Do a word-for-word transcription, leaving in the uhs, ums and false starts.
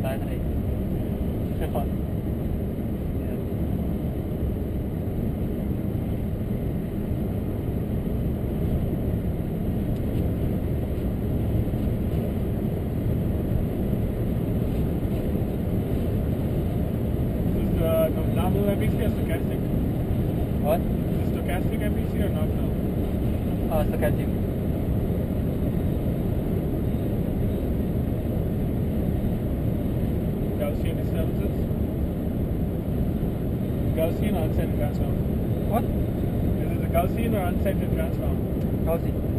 battery. Yeah. Uh, no, normal M P C or stochastic? What? Is stochastic M P C or not now? Uh, stochastic. Gaussian disturbances? Gaussian or unsighted transform? What? Is it a Gaussian or unsighted transform? Gaussian.